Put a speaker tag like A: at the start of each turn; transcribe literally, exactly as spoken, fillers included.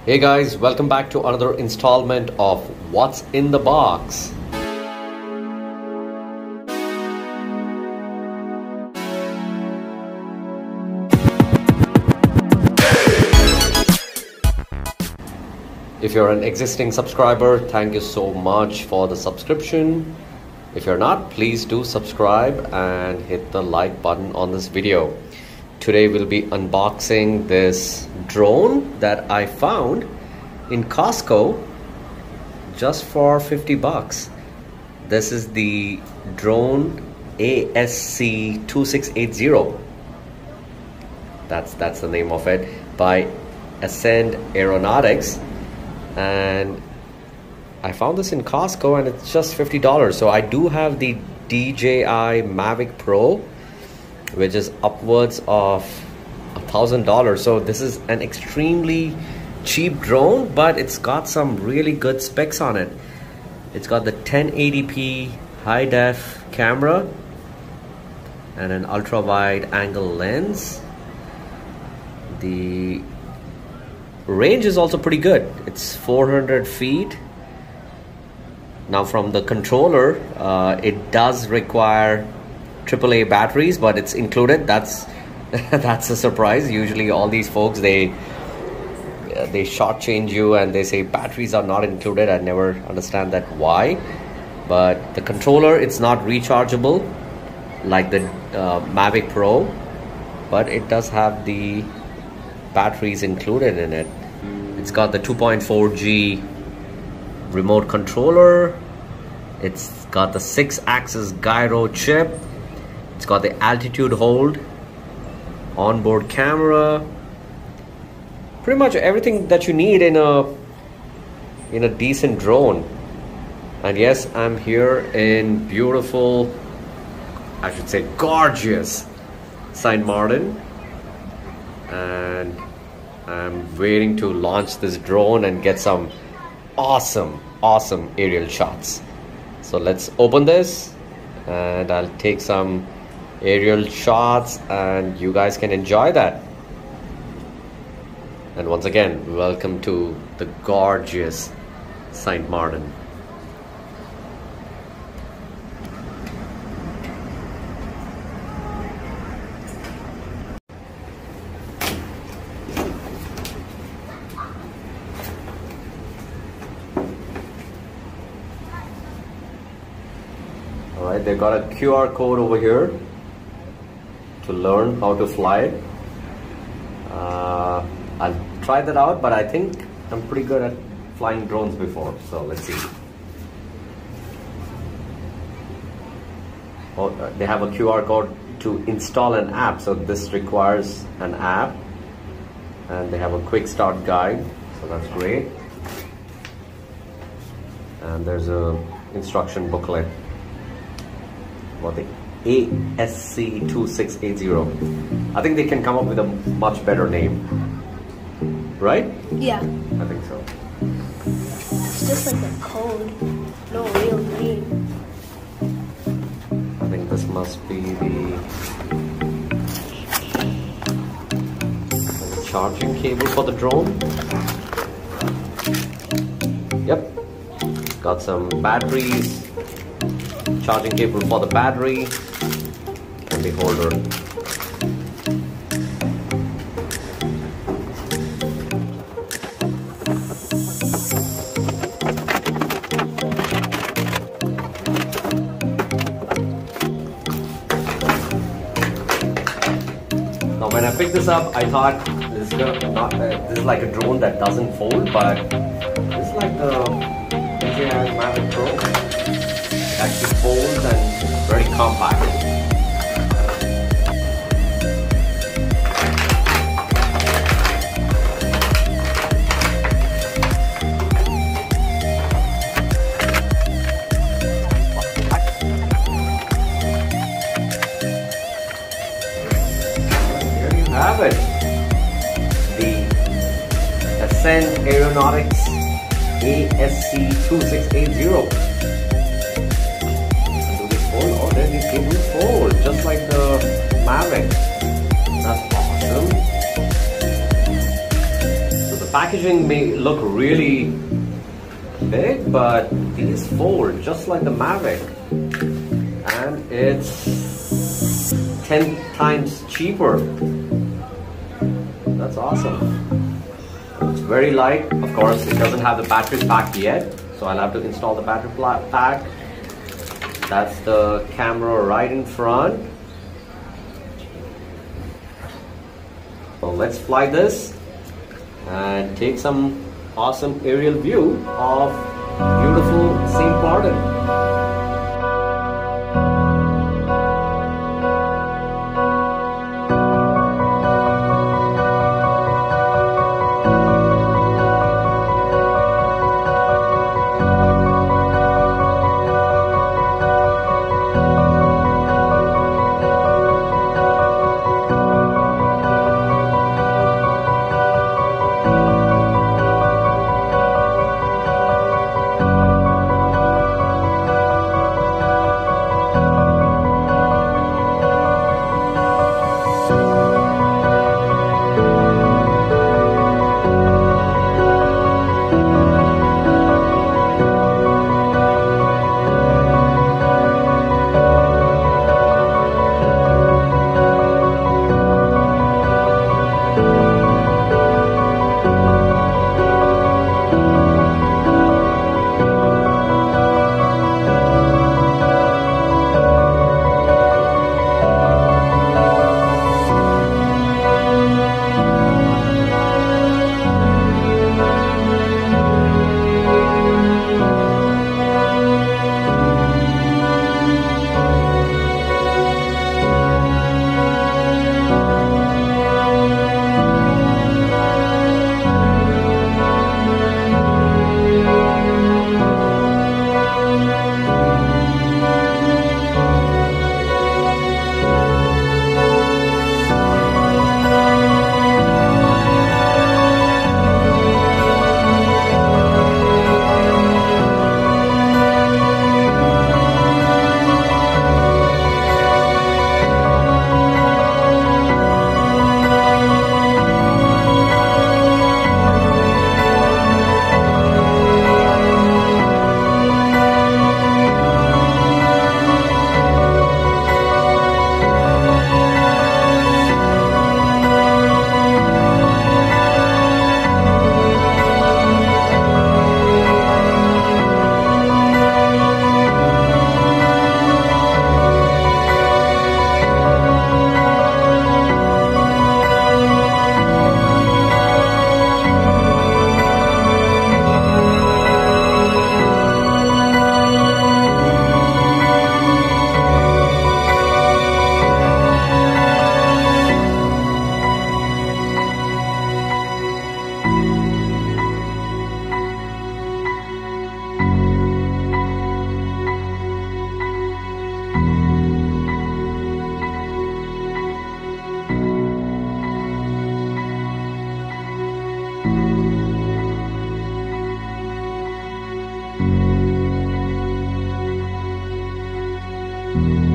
A: Hey guys, welcome back to another installment of What's in the Box. If you're an existing subscriber, thank you so much for the subscription. If you're not, please do subscribe and hit the like button on this video. Today we'll be unboxing this drone that I found in Costco just for fifty bucks. This is the drone A S C twenty-six eighty. That's that's the name of it, by Ascend Aeronautics, and I found this in Costco and it's just fifty dollars. So I do have the D J I Mavic Pro, which is upwards of a thousand dollars. So this is an extremely cheap drone, but it's got some really good specs on it. It's got the ten eighty p high def camera and an ultra wide angle lens. The range is also pretty good. It's four hundred feet. Now from the controller, uh, it does require triple A batteries, but it's included. That's that's a surprise. Usually all these folks, they uh, they shortchange you and they say batteries are not included. I never understand that why. But the controller, it's not rechargeable like the uh, Mavic Pro, but it does have the batteries included in it. It's got the two point four G remote controller. It's got the six axis gyro chip. It's got the altitude hold, onboard camera, pretty much everything that you need in a in a decent drone. And yes, I'm here in beautiful, I should say gorgeous Saint Martin, and I'm waiting to launch this drone and get some awesome awesome aerial shots. So let's open this and I'll take some aerial shots and you guys can enjoy that. And once again, welcome to the gorgeous Saint Martin. Alright, they've got a Q R code over here to learn how to fly it. Uh, I'll try that out, but I think I'm pretty good at flying drones before, so let's see. Oh, they have a Q R code to install an app, so this requires an app, and they have a quick start guide, so that's great. And there's a instruction booklet for the A S C twenty-six eighty. I think they can come up with a much better name, right?
B: Yeah.
A: I think so.
B: It's just like a code, no real name.
A: I think this must be the, the charging cable for the drone. Yep. Got some batteries, charging cable for the battery, and the holder. Now when I picked this up, I thought this is gonna not uh, this is like a drone that doesn't fold, but it's like the D J I Mavic Pro. It actually folds and it's very compact. Have it, the Ascend Aeronautics A S C twenty-six eighty. Do they fold? Oh, then these cables fold, just like the Mavic. That's awesome. So the packaging may look really big, but these fold just like the Mavic, and it's ten times cheaper. That's awesome. It's very light. Of course, it doesn't have the battery pack yet, so I'll have to install the battery pack. That's the camera right in front. So let's fly this and take some awesome aerial view of beautiful Saint Martin.
C: you